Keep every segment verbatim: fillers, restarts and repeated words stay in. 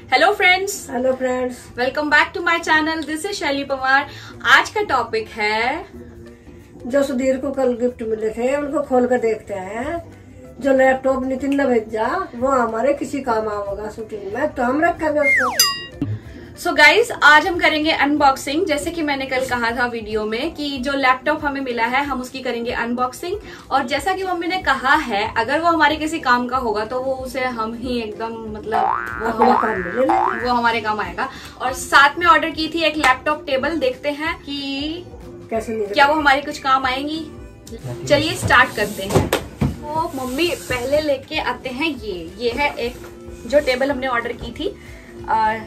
Hello friends hello friends welcome back to my channel. This is Shaily Pawar. आज का topic है जो सुधीर को कल गिफ्ट मिले थे उनको खोल कर देखते हैं। जो लैपटॉप नितिन ने भेजा वो हमारे किसी काम आएगा शूटिंग में, तो हम रखेंगे उसको। सो गाइज आज हम करेंगे अनबॉक्सिंग। जैसे कि मैंने कल कहा था वीडियो में कि जो लैपटॉप हमें मिला है हम उसकी करेंगे अनबॉक्सिंग। और जैसा कि मम्मी ने कहा है अगर वो हमारे किसी काम का होगा तो वो उसे हम ही एकदम मतलब वो, हम, वो हमारे काम आएगा। और साथ में ऑर्डर की थी एक लैपटॉप टेबल। देखते हैं कि कैसे क्या वो हमारे कुछ काम आएंगी। चलिए स्टार्ट करते हैं। तो मम्मी पहले लेके आते हैं ये ये है एक जो टेबल हमने ऑर्डर की थी। और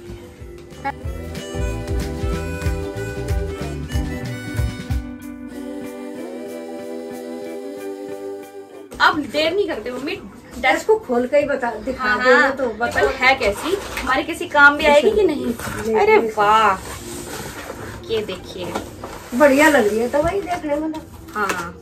अब देर नहीं करते मम्मी, डेस्क को खोल कर ही बता दिखा हाँ, देना। तो बता है कैसी, हमारे किसी काम भी आएगी कि नहीं। अरे वाह ये देखिए बढ़िया लग रही है तो वही देख रहे हैं। हाँ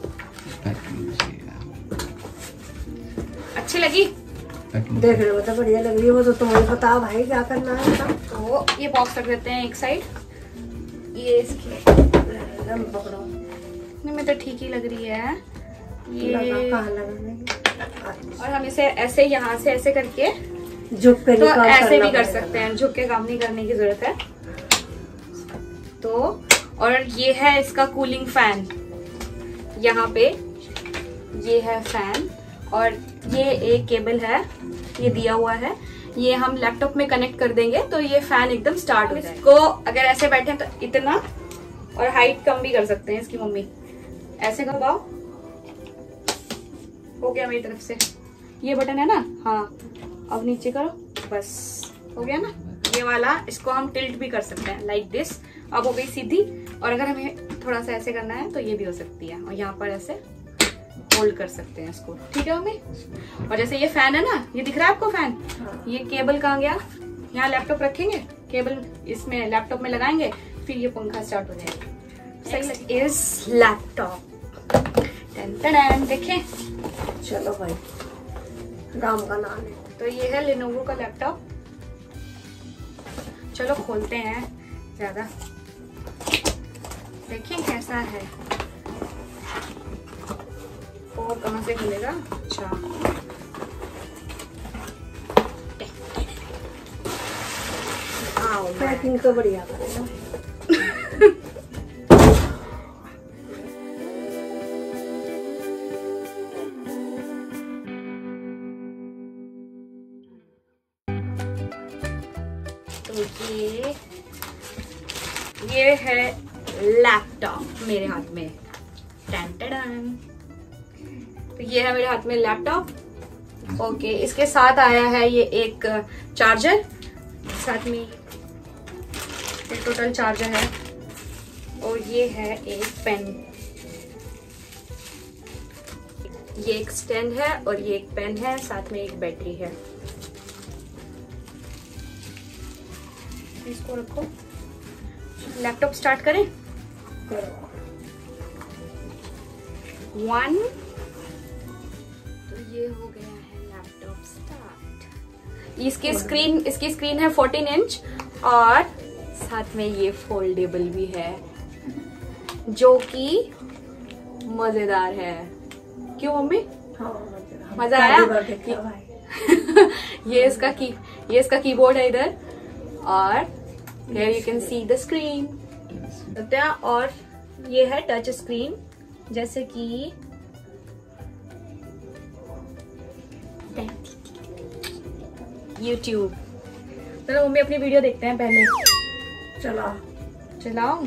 अच्छी लगी, देख रहे हो तो बढ़िया लग रही है। वो तो तुम्हें पता भाई क्या करना है। तो ये बॉक्स रख देते हैं एक साइड। ये इसके पकड़ो नहीं मैं तो ठीक ही लग रही है ये। कहाँ लगा? और हम इसे ऐसे यहाँ से ऐसे करके झुक कर तो ऐसे भी कर सकते हैं, झुक के काम नहीं करने की जरूरत है। तो और ये है इसका कूलिंग फैन, यहाँ पे ये है फैन। और ये एक केबल है ये दिया हुआ है, ये हम लैपटॉप में कनेक्ट कर देंगे तो ये फैन एकदम स्टार्ट हो जाएगा। इसको अगर ऐसे बैठे तो इतना, और हाइट कम भी कर सकते हैं इसकी मम्मी। ऐसे दबाओ, हो गया मेरी तरफ से। ये बटन है ना, हाँ अब नीचे करो, बस हो गया ना ये वाला। इसको हम टिल्ट भी कर सकते हैं लाइक दिस। अब हो गई सीधी। और अगर हमें थोड़ा सा ऐसे करना है तो ये भी हो सकती है। और यहाँ पर ऐसे होल्ड कर सकते हैं इसको, ठीक है मम्मी। और जैसे ये फैन है ना, ये दिख रहा है आपको फैन, ये केबल कहाँ गया, यहाँ लैपटॉप रखेंगे, केबल इसमें लैपटॉप में लगाएंगे, फिर ये पंखा स्टार्ट हो जाएगा। Next is laptop. देखें, चलो भाई राम का नाम है। तो ये है लेनोवो का लैपटॉप। चलो खोलते हैं ज्यादा, देखें कैसा है और कहाँ से खुलेगा। अच्छा पैकिंग तो बढ़िया करेगा। तो ये ये है लैपटॉप मेरे हाथ में। टन टन। तो ये है मेरे हाथ में लैपटॉप। ओके, इसके साथ आया है ये एक चार्जर, साथ में एक टोटल चार्जर है। और ये है एक पेन, ये एक स्टैंड है और ये एक पेन है, साथ में एक बैटरी है। इसको रखो, लैपटॉप स्टार्ट करें। वन, तो ये हो गया है लैपटॉप स्टार्ट। इसकी स्क्रीन इसकी स्क्रीन है फोर्टीन इंच और साथ में ये फोल्डेबल भी है जो कि मजेदार है। क्यों मम्मी? हाँ, मजा आया? ये इसका की ये इसका कीबोर्ड है इधर, और here you can see the screen। और ये है टच स्क्रीन, जैसे कि YouTube। चलो मम्मी अपनी वीडियो देखते हैं पहले। चला चलाओ।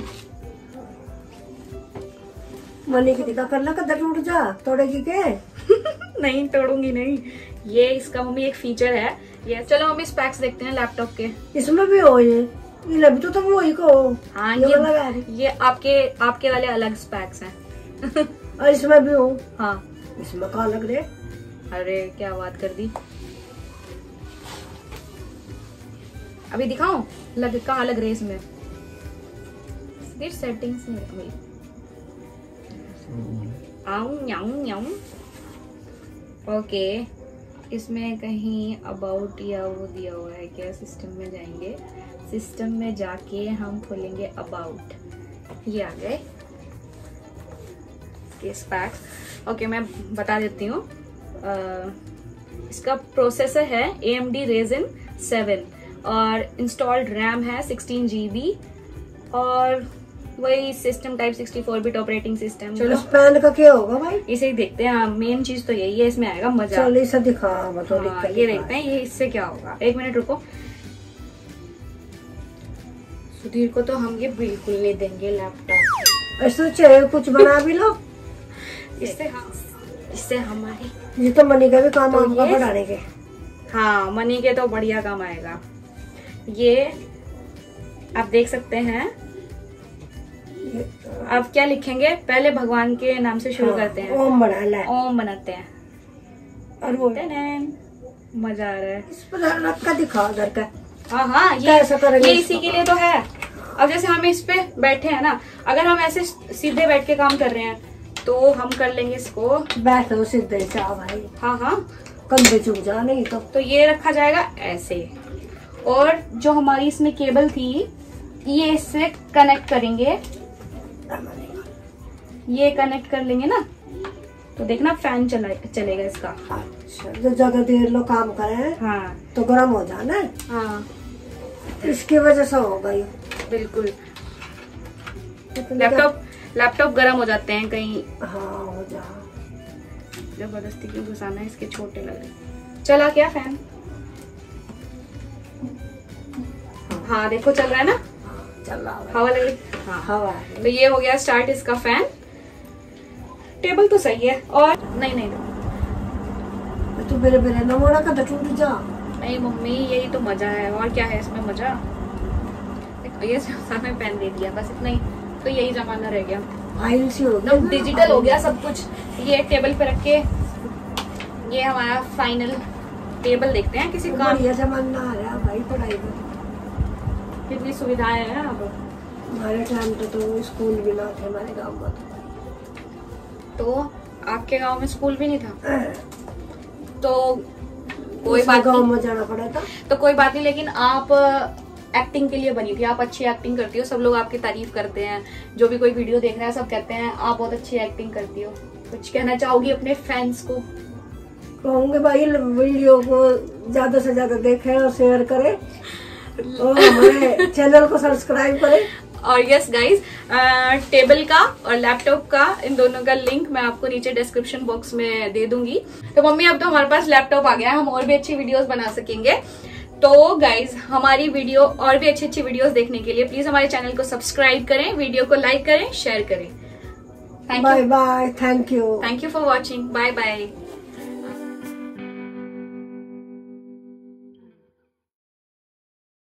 मनी की दिखा करना कदर टूट जा तोड़ेगी के? नहीं तोड़ूंगी नहीं। ये इसका मम्मी एक फीचर है ये। चलो मम्मी स्पेक्स देखते हैं लैपटॉप के। इसमें भी हो ये ये भी तो तुम वही को। हाँ ये ये, ये आपके आपके वाले अलग स्पेक्स हैं। और इसमें भी हो। हाँ इसमें कहाँ लग रहे? अरे क्या बात कर दी। अभी दिखाओ लग कहाँ लग रहे इसमें। सेटिंग्स में आऊं, न्याऊं, न्याऊं। ओके इसमें कहीं अबाउट या वो दिया हुआ है क्या? सिस्टम में जाएंगे, सिस्टम में जाके हम खोलेंगे अबाउट, ये आ गए केस पैक। ओके मैं बता देती हूँ, इसका प्रोसेसर है A M D Ryzen seven और इंस्टॉल्ड रैम है सिक्सटीन जी बी और वही system type sixty four bit operating system. चलो फैन का क्या होगा भाई? इसे ही देखते हैं। मेन चीज तो यही है, इसमें आएगा मजा। चलो इसे दिखा। हाँ, ये देखते हैं ये इससे क्या होगा। एक मिनट रुको, सुधीर को तो हम ये बिल्कुल नहीं देंगे लैपटॉप। ऐसे चाहे कुछ बना भी लो इससे। हाँ इससे हमारे ये तो मनी का भी काम तो आऊंगा बढ़ाने के। हाँ मनी के तो बढ़िया काम आएगा। ये आप देख सकते हैं। अब क्या लिखेंगे? पहले भगवान के नाम से शुरू हाँ, करते हैं। ओम बना ओम बनाते हैं और वो मजा आ रहा है। इस पर रख का दिखा उधर का। हाँ हाँ ये ये इसी के लिए तो है। अब जैसे हम इस पे बैठे हैं ना, अगर हम ऐसे सीधे बैठ के काम कर रहे हैं तो हम कर लेंगे इसको। बैठो सीधे चाह भाई। हाँ हाँ कंधे चुभ जा नहीं तो। तो ये रखा जाएगा ऐसे, और जो हमारी इसमें केबल थी ये इससे कनेक्ट करेंगे, ये कनेक्ट कर लेंगे ना तो देखना फैन चला चलेगा इसका। अच्छा जो ज्यादा देर लोग काम करें हाँ तो गर्म हो जाना है। हाँ इसकी वजह से होगा ये। बिल्कुल लैपटॉप लैपटॉप गर्म हो जाते हैं कहीं। हाँ हो जा। जबरदस्ती क्यों घुसाना है, इसके छोटे लग रहे। चला क्या फैन? हाँ देखो चल रहा है ना, चल रहा है। हवा लग रही। हाँ हवा। तो ये हो गया स्टार्ट इसका फैन। टेबल तो सही है। और नहीं नहीं तू बेरे बेरे न मोड़ा का टूट जा। नहीं मम्मी यही तो मजा है, और क्या है इसमें मजा। ये सामने पेन दे दिया बस इतना ही, तो यही जमाना रह गया। फाइल सी हो तो डिजिटल हो गया सब कुछ। ये टेबल पे रख के ये हमारा फाइनल टेबल देखते हैं किसी काम। बढ़िया जमाना आ रहा भाई पढ़ाई में। कितनी सुविधाएं हैं अब। हमारे टाइम पे तो स्कूल भी ना थे हमारे गांव में। तो आपके गांव में स्कूल भी नहीं था? तो कोई बात गांव नहीं, में जाना पड़ा था। तो कोई बात नहीं। लेकिन आप एक्टिंग के लिए बनी थी, आप अच्छी एक्टिंग करती हो, सब लोग आपकी तारीफ करते हैं। जो भी कोई वीडियो देख रहा है सब कहते हैं आप बहुत अच्छी एक्टिंग करती हो। कुछ कहना चाहोगी अपने फैंस को? कहूँगे भाई वीडियो को ज्यादा से ज्यादा देखें और शेयर करें और हमारे चैनल को सब्सक्राइब करें। और यस गाइज, टेबल का और लैपटॉप का, इन दोनों का लिंक मैं आपको नीचे डिस्क्रिप्शन बॉक्स में दे दूंगी। तो मम्मी अब तो हमारे पास लैपटॉप आ गया है, हम और भी अच्छी वीडियोस बना सकेंगे। तो गाइज हमारी वीडियो और भी अच्छी अच्छी वीडियोस देखने के लिए प्लीज हमारे चैनल को सब्सक्राइब करें, वीडियो को लाइक करें, शेयर करें। Thank you. Bye bye. Thank you. Thank you for watching. Bye bye.